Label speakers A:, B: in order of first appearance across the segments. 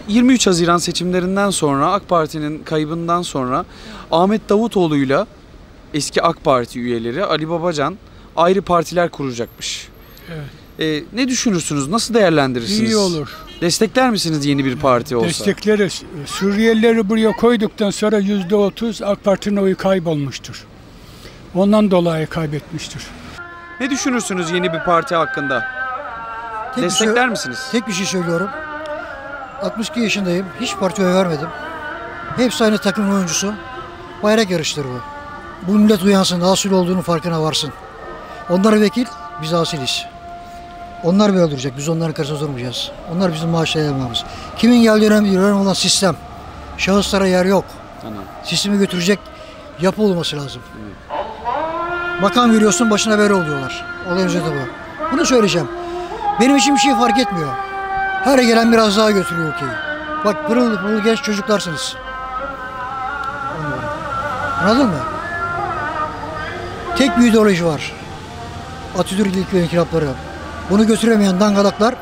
A: 23 Haziran seçimlerinden sonra, AK Parti'nin kaybından sonra Ahmet Davutoğlu'yla eski AK Parti üyeleri Ali Babacan ayrı partiler kuracakmış.
B: Evet.
A: Ne düşünürsünüz? Nasıl değerlendirirsiniz?
B: İyi olur.
A: Destekler misiniz yeni bir parti olsa?
B: Destekleriz. Suriyelileri buraya koyduktan sonra %30 AK Parti'nin oyu kaybolmuştur. Ondan dolayı kaybetmiştir.
A: Ne düşünürsünüz yeni bir parti hakkında? Destekler misiniz?
C: Tek bir şey söylüyorum. 62 yaşındayım. Hiç partiye oy vermedim. Hepsi aynı takımın oyuncusu. Bayrak yarıştır bu. Bu millet uyansın, asil olduğunu farkına varsın. Onlar vekil, biz asiliz. Onlar bir öldürecek, biz onların karşısında durmayacağız. Onlar bizim maaşlayamamız. Kimin geldiği önemli olan sistem. Şahıslara yer yok.
A: Tamam.
C: Sistemi götürecek yapı olması lazım. Bakan veriyorsun, başına bela oluyorlar. Olay özeti bu. Bunu söyleyeceğim. Benim için bir şey fark etmiyor. Her gelen biraz daha götürüyor ülkeyi. Bak pırıl pırıl genç çocuklarsınız. Anladın mı? Tek bir ideoloji var. Atatürk ilk ve inkılapları. Bunu götüremeyen dangalaklar,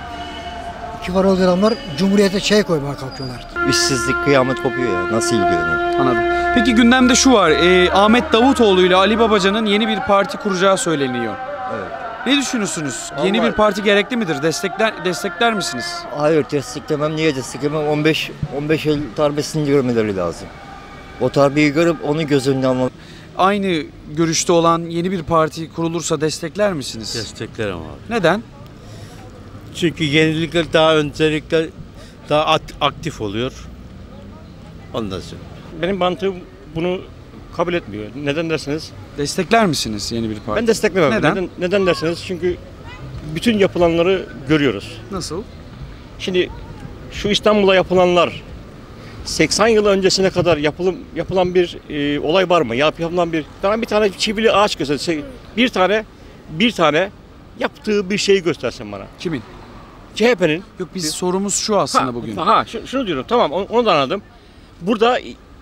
C: iki paralı adamlar Cumhuriyete çay koymaya kalkıyorlar.
D: İşsizlik kıyamet kopuyor ya. Nasıl ilgileniyor?
A: Anladım. Peki gündemde şu var. Ahmet Davutoğlu ile Ali Babacan'ın yeni bir parti kuracağı söyleniyor.
D: Evet.
A: Ne düşünürsünüz?
D: Vallahi...
A: Yeni bir parti gerekli midir? Destekler misiniz?
D: Hayır, desteklemem. Niye desteklemem? 15 Eylül darbesini görmeleri lazım. O darbeyi görüp onu göz önüne almak.
A: Aynı görüşte olan yeni bir parti kurulursa destekler misiniz?
E: Desteklerim abi.
A: Neden?
E: Çünkü yenilikler daha öncelikle daha aktif oluyor. Ondan sonra.
F: Benim mantığım bunu kabul etmiyor. Neden derseniz?
A: Destekler misiniz yeni bir parti?
F: Ben desteklemem.
A: Neden?
F: Neden derseniz çünkü bütün yapılanları görüyoruz.
A: Nasıl?
F: Şimdi şu İstanbul'a yapılanlar 80 yıl öncesine kadar yapılan bir olay var mı? Yapılan bir tane çivili ağaç göstersin. Bir tane yaptığı bir şeyi göstersin bana.
A: Kimin?
F: CHP'nin.
A: Yok biz sorumuz şu aslında bugün.
F: Şunu diyorum. Tamam onu da anladım. Burada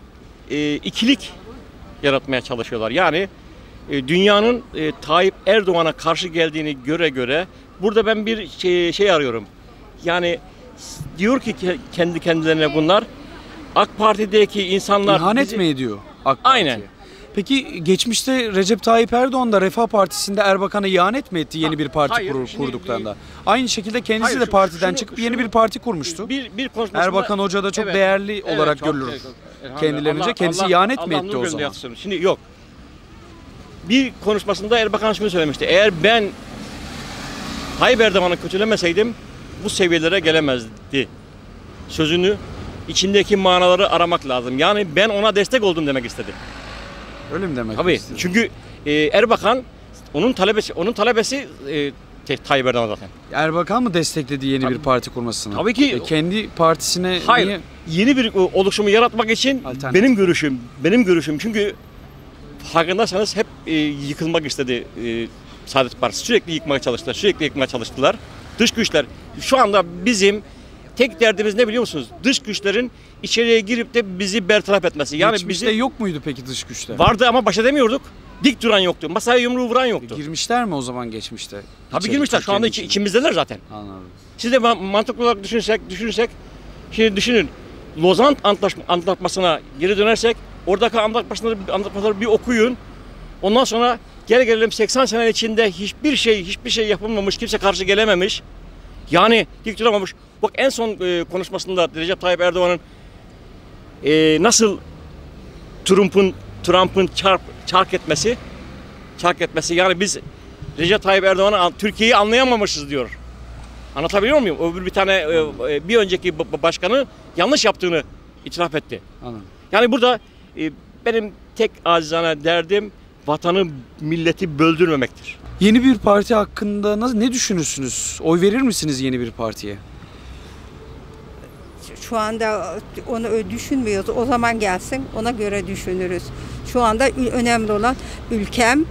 F: ikilik yaratmaya çalışıyorlar. Yani dünyanın Tayyip Erdoğan'a karşı geldiğini göre burada ben bir şey arıyorum. Yani diyor ki kendi kendilerine bunlar AK Parti'deki insanlar...
A: İhanet mi ediyor AK Parti'ye?
F: Aynen.
A: Peki geçmişte Recep Tayyip Erdoğan da Refah Partisi'nde Erbakan'a ihanet mi etti yeni bir parti kurduklarında? Aynı şekilde kendisi de partiden çıkıp yeni bir parti kurmuştu. Erbakan Hoca da çok değerli olarak görülür kendilerince. Kendisi ihanet mi etti o zaman?
F: Şimdi yok. Bir konuşmasında Erbakan şunu söylemişti. Eğer ben Tayyip Erdoğan'ı kötülemeseydim bu seviyelere gelemezdi. Sözünü, içindeki manaları aramak lazım. Yani ben ona destek oldum demek istedi.
A: Öyle mi demek
F: Tabii.
A: istedi?
F: Çünkü Erbakan onun talebesi Tayyip Erdoğan zaten.
A: Erbakan mı destekledi yeni bir parti kurmasını?
F: Tabii ki.
A: Kendi partisine
F: hayır.
A: niye?
F: Yeni bir oluşumu yaratmak için benim görüşüm. Çünkü farkındaysanız hep yıkılmak istedi Saadet Partisi. Sürekli yıkmaya çalıştılar. Dış güçler. Şu anda bizim tek derdimiz ne biliyor musunuz? Dış güçlerin içeriye girip de bizi bertaraf etmesi. Yani
A: geçmişte yok muydu peki dış güçler?
F: Vardı ama baş edemiyorduk. Dik duran yoktu. Masaya yumruğu vuran yoktu.
A: Girmişler mi o zaman geçmişte?
F: Tabii girmişler. Şu anda içimizdeler zaten.
A: Anladım.
F: Siz de mantıklı olarak düşünürsek şimdi düşünün. Lozan Antlaşması'na geri dönersek oradaki antlaşmaları bir okuyun. Ondan sonra gelelim 80 sene içinde hiçbir şey yapılmamış, kimse karşı gelememiş. Yani dik duramamış. Bak en son konuşmasında Recep Tayyip Erdoğan'ın nasıl Trump'ın çark etmesi yani biz Recep Tayyip Erdoğan'ı Türkiye'yi anlayamamışız diyor. Anlatabiliyor muyum? Bir önceki başkanı yanlış yaptığını itiraf etti.
A: Anladım.
F: Yani burada benim tek acizane derdim vatanı, milleti böldürmemektir.
A: Yeni bir parti hakkında ne düşünürsünüz? Oy verir misiniz yeni bir partiye?
G: Şu anda onu düşünmüyoruz. O zaman gelsin, ona göre düşünürüz. Şu anda önemli olan ülkem,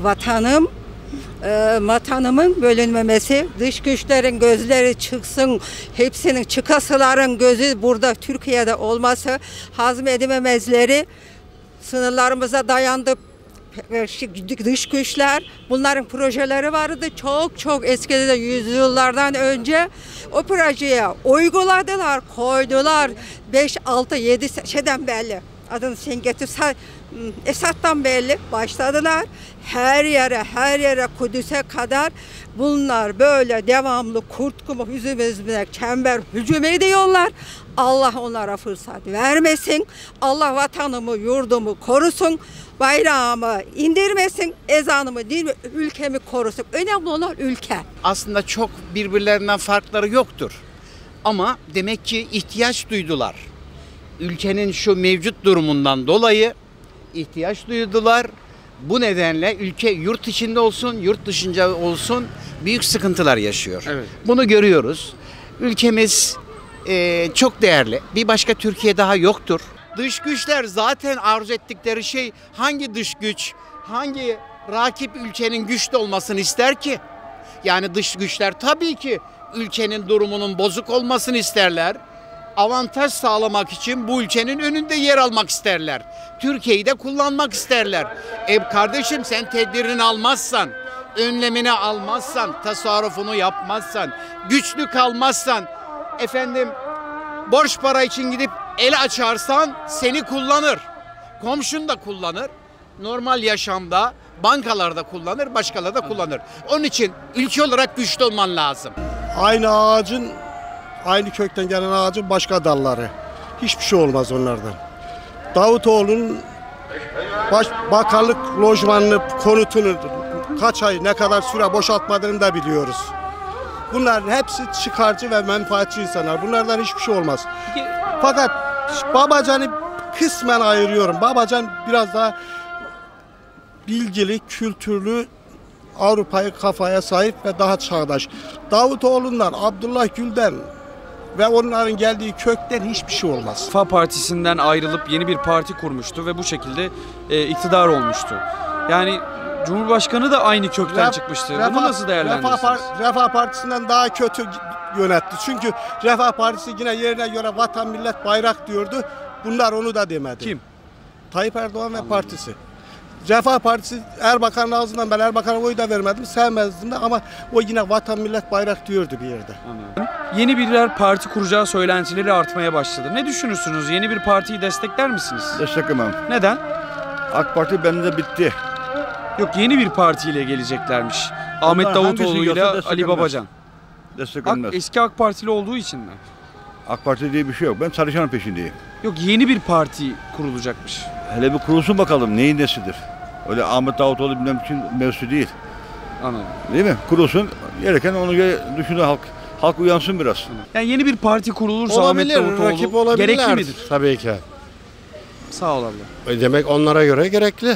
G: vatanımın bölünmemesi, dış güçlerin gözleri çıksın, hepsinin çıkasıların gözü burada Türkiye'de olması, hazmedememezleri, sınırlarımıza dayandı, dış güçler, bunların projeleri vardı. Çok eskiden, yüzyıllardan önce o projeye uyguladılar, koydular. 5, 6, 7 şeyden belli. Adını sen getir. Esad'dan belli başladılar. Her yere Kudüs'e kadar bunlar böyle devamlı kurt kumu yüzümüzde çember hücum ediyorlar. Allah onlara fırsat vermesin. Allah vatanımı, yurdumu korusun. Bayrağımı indirmesin. Ezanımı değil mi? Ülkemi korusun. Önemli olan ülke.
H: Aslında çok birbirlerinden farkları yoktur. Ama demek ki ihtiyaç duydular. Ülkenin şu mevcut durumundan dolayı ihtiyaç duydular. Bu nedenle ülke yurt içinde olsun, yurt dışında olsun büyük sıkıntılar yaşıyor.
A: Evet.
H: Bunu görüyoruz. Ülkemiz çok değerli. Bir başka Türkiye daha yoktur. Dış güçler zaten arzu ettikleri şey hangi dış güç, hangi rakip ülkenin güçlü olmasını ister ki? Yani dış güçler tabii ki ülkenin durumunun bozuk olmasını isterler. Avantaj sağlamak için bu ülkenin önünde yer almak isterler. Türkiye'yi de kullanmak isterler. Kardeşim sen tedbirini almazsan, önlemini almazsan, tasarrufunu yapmazsan, güçlü kalmazsan, borç para için gidip el açarsan seni kullanır. Komşun da kullanır. Normal yaşamda bankalarda kullanır, başkaları da kullanır. Onun için ülke olarak güçlü olman lazım.
I: Aynı kökten gelen ağacın başka dalları. Hiçbir şey olmaz onlardan. Davutoğlu'nun bakanlık lojmanını, konutunu kaç ay, ne kadar süre boşaltmadığını da biliyoruz. Bunların hepsi çıkarcı ve menfaatçi insanlar. Bunlardan hiçbir şey olmaz. Fakat Babacan'ı kısmen ayırıyorum. Babacan biraz daha bilgili, kültürlü, Avrupa'yı kafaya sahip ve daha çağdaş. Davutoğlu'ndan, Abdullah Gül'den ve onların geldiği kökten hiçbir şey olmaz.
A: Refah Partisi'nden ayrılıp yeni bir parti kurmuştu ve bu şekilde iktidar olmuştu. Yani Cumhurbaşkanı da aynı kökten çıkmıştı. Bunu nasıl değerlendiriyorsunuz?
I: Refah Partisi'nden daha kötü yönetti. Çünkü Refah Partisi yine yerine göre vatan, millet, bayrak diyordu. Bunlar onu da demedi.
A: Kim?
I: Tayyip Erdoğan ve partisi. Refah Partisi Erbakan'ın ağzından, ben Erbakan'a oy da vermedim, sevmezdim de, ama o yine vatan, millet, bayrak diyordu bir yerde.
A: Anladım. Yeni birer parti kuracağı söylentileri artmaya başladı. Ne düşünürsünüz? Yeni bir partiyi destekler misiniz?
J: Desteklemem.
A: Neden?
J: AK Parti bende bitti.
A: Yok, yeni bir partiyle geleceklermiş. Ahmet Davutoğlu ile Ali Babacan.
J: Desteklenmez.
A: Eski AK Partili olduğu için mi?
J: AK Parti diye bir şey yok. Ben çalışanın peşindeyim.
A: Yok, yeni bir parti kurulacakmış.
J: Hele bir kurulsun bakalım neyin nesidir. Öyle Ahmet Davutoğlu bilmem için mevzu değil.
A: Anladım.
J: Değil mi? Kurulsun. Gereken onu düşünür halk. Halk uyansın biraz.
A: Yani yeni bir parti kurulursa Ahmet Davutoğlu gerekli midir?
I: Tabii ki.
A: Sağ ol abla.
I: Demek onlara göre gerekli.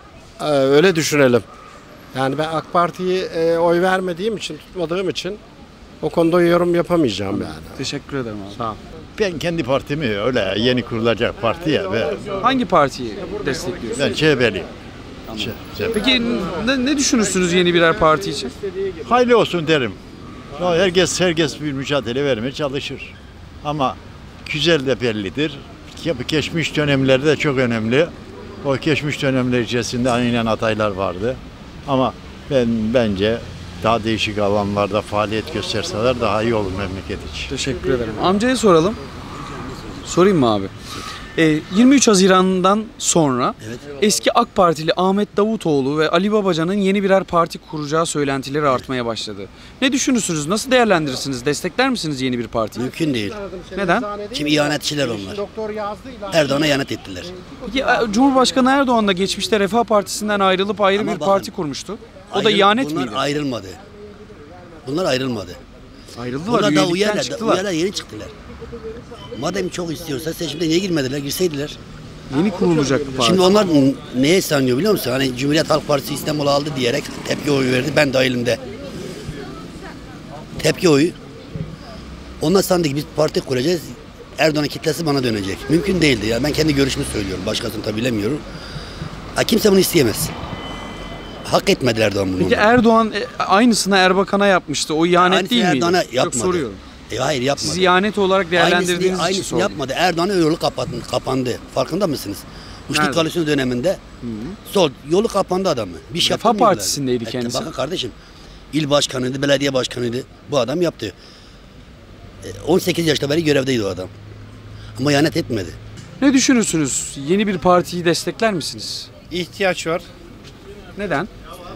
I: Öyle düşünelim. Yani ben AK Parti'yi oy vermediğim için, tutmadığım için o konuda yorum yapamayacağım yani.
A: Teşekkür ederim abi.
I: Sağ ol.
K: Ben kendi partimi öyle yeni kurulacak parti ya.
A: Hangi partiyi destekliyorsun?
K: Ben CHP'liyim.
A: Peki ne düşünürsünüz yeni birer parti için?
K: Hayırlı olsun derim. Herkes bir mücadele vermeye çalışır. Ama güzel de bellidir. Geçmiş dönemlerde de çok önemli. O geçmiş dönemler içerisinde aynen adaylar vardı. Ama bence daha değişik alanlarda faaliyet gösterseler daha iyi olur memleket için.
A: Teşekkür ederim. Amcaya soralım. Sorayım mı abi? 23 Haziran'dan sonra eski AK Partili Ahmet Davutoğlu ve Ali Babacan'ın yeni birer parti kuracağı söylentileri artmaya başladı. Ne düşünürsünüz? Nasıl değerlendirirsiniz? Destekler misiniz yeni bir partiyi?
L: Mümkün değil.
A: Neden?
L: Şimdi ihanetçiler onlar. Erdoğan'a ihanet ettiler.
A: Peki Cumhurbaşkanı Erdoğan da geçmişte Refah Partisi'nden ayrılıp ayrı bir parti kurmuştu. O da ihanet miydi?
L: Bunlar ayrılmadı. Bunlar ayrılmadı.
A: Ayrıldılar,
L: bunlar da
A: üyelikten çıktılar.
L: Uyarlar yeni çıktılar. Madem çok istiyorsa seçimde niye girmediler, girseydiler.
A: Yeni kurulacak bir parti.
L: Şimdi onlar neye sanıyor biliyor musun? Hani Cumhuriyet Halk Partisi İstanbul'u aldı diyerek tepki oyu verdi. Ben de elimde. Tepki oyu. Onlar sandı ki biz parti kuracağız. Erdoğan'ın kitlesi bana dönecek. Mümkün değildi ya. Ben kendi görüşümü söylüyorum. Başkasını tabii bilemiyorum. Kimse bunu isteyemez. Hak etmedi Erdoğan bunu.
A: Peki Erdoğan aynısını Erbakan'a yapmıştı. O ihanet değil miydi?
L: Erdoğan'a yapmadı.
A: Çok soruyorum.
L: Hayır yapmadı.
A: Siz ihanet olarak değerlendirdiğiniz için
L: aynısını
A: sordum.
L: yapmadı. Erdoğan'ın yolu kapandı. Farkında mısınız? Kuşluk
A: Nerede?
L: koalisyon döneminde sol yolu kapandı adamı. Bir şey
A: Refah
L: yaptırmıyorlar.
A: Partisi'ndeydi kendisi.
L: Bakın kardeşim, il başkanıydı, belediye başkanıydı. Bu adam yaptı. 18 yaşta beri görevdeydi o adam. Ama ihanet etmedi.
A: Ne düşünürsünüz? Yeni bir partiyi destekler misiniz?
M: İhtiyaç var.
A: Neden?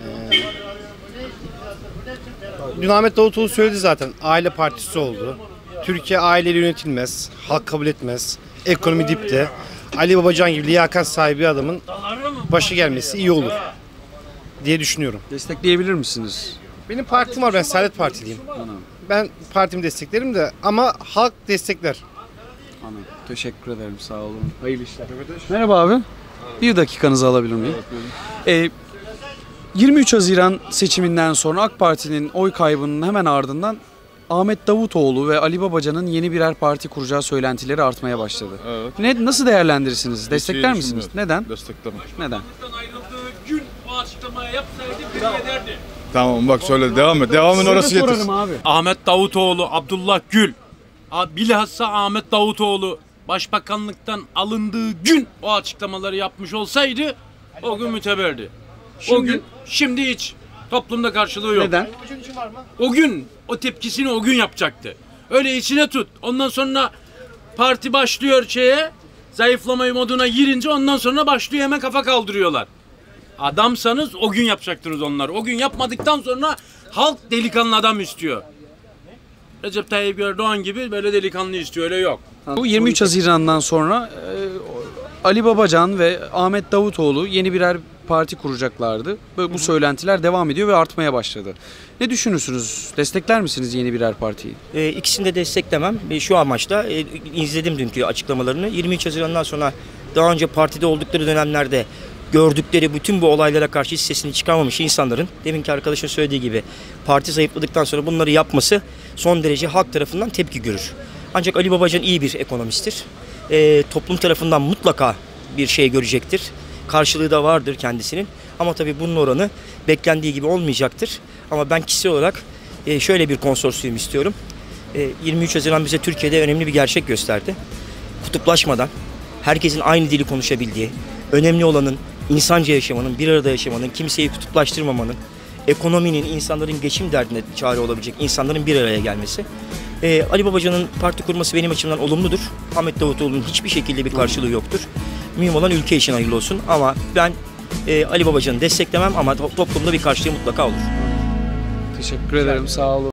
M: Dün Ahmet Davutoğlu söyledi zaten. Aile partisi oldu. Türkiye aileyle yönetilmez. Halk kabul etmez. Ekonomi dipte. Ali Babacan gibi liyakat sahibi adamın başı gelmesi iyi olur diye düşünüyorum.
A: Destekleyebilir misiniz?
M: Benim partim var. Ben Saadet Partiliyim. Ben partimi desteklerim de ama halk destekler.
A: Anladım. Teşekkür ederim. Sağ olun. Hayırlı işler. Merhaba abi. Bir dakikanızı alabilir miyim? 23 Haziran seçiminden sonra AK Parti'nin oy kaybının hemen ardından Ahmet Davutoğlu ve Ali Babacan'ın yeni birer parti kuracağı söylentileri artmaya başladı.
N: Evet.
A: Nasıl değerlendirirsiniz? Destekler misiniz? Neden?
N: Desteklemem.
A: Neden?
O: Gün o açıklamayı yapsaydı biri ederdi.
N: Tamam bak söyle devam et. Devamın orası yeter.
A: Abi.
O: Ahmet Davutoğlu, Abdullah Gül, bilhassa Ahmet Davutoğlu başbakanlıktan alındığı gün o açıklamaları yapmış olsaydı o gün müteberdi. Şimdi hiç toplumda karşılığı yok.
A: Neden?
O: O gün o tepkisini o gün yapacaktı. Öyle içine tut. Ondan sonra parti başlıyor zayıflama moduna girince ondan sonra başlıyor hemen kafa kaldırıyorlar. Adamsanız o gün yapacaktınız onlar. O gün yapmadıktan sonra halk delikanlı adam istiyor. Recep Tayyip Erdoğan gibi böyle delikanlı istiyor. Öyle yok.
A: Bu 23 Haziran'dan sonra Ali Babacan ve Ahmet Davutoğlu yeni birer parti kuracaklardı. Böyle bu söylentiler devam ediyor ve artmaya başladı. Ne düşünürsünüz? Destekler misiniz yeni birer partiyi?
P: İkisini de desteklemem. Şu amaçla izledim dünkü açıklamalarını. 23 Haziran'dan sonra daha önce partide oldukları dönemlerde gördükleri bütün bu olaylara karşı hiç sesini çıkarmamış insanların, deminki arkadaşın söylediği gibi parti zayıfladıktan sonra bunları yapması son derece halk tarafından tepki görür. Ancak Ali Babacan iyi bir ekonomisttir. Toplum tarafından mutlaka bir şey görecektir. Karşılığı da vardır kendisinin. Ama tabii bunun oranı beklendiği gibi olmayacaktır. Ama ben kişisel olarak şöyle bir konsorsiyum istiyorum. 23 Haziran bize Türkiye'de önemli bir gerçek gösterdi. Kutuplaşmadan, herkesin aynı dili konuşabildiği, önemli olanın insanca yaşamanın, bir arada yaşamanın, kimseyi kutuplaştırmamanın, ekonominin, insanların geçim derdine çare olabilecek insanların bir araya gelmesi. Ali Babacan'ın parti kurması benim açımdan olumludur. Ahmet Davutoğlu'nun hiçbir şekilde bir karşılığı yoktur. Mühim olan ülke için hayırlı olsun ama ben Ali Babacan'ı desteklemem ama toplumda bir karşılığı mutlaka olur.
A: Teşekkür ederim. Sağ olun.